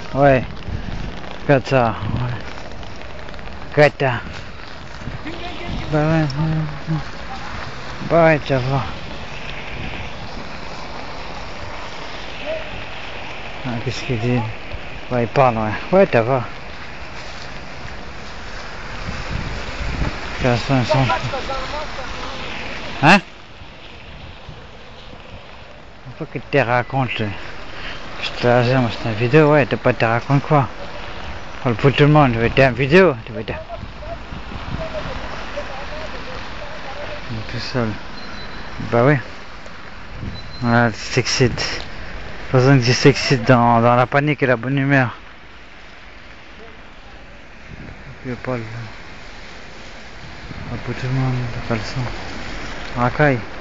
Ouais. Regarde ça. Ouais. Gata. Bah ouais. Bah ouais, tu vas voir. Ah, qu'est-ce qu'il dit? Ouais, il parle, ouais. Ouais, tu vas voir. Regarde ça, hein? Faut que tu te racontes. Je te rassure, moi, c'est une vidéo, ouais, t'as pas te raconter quoi? Pour tout le monde, tu veux être en vidéo, tu veux être tout seul. Bah oui. Voilà, tu s'excites. Pas besoin que tu s'excites dans la panique et la bonne humeur. Il n'y a pas le... Pour tout le monde, le caleçon. Racaille.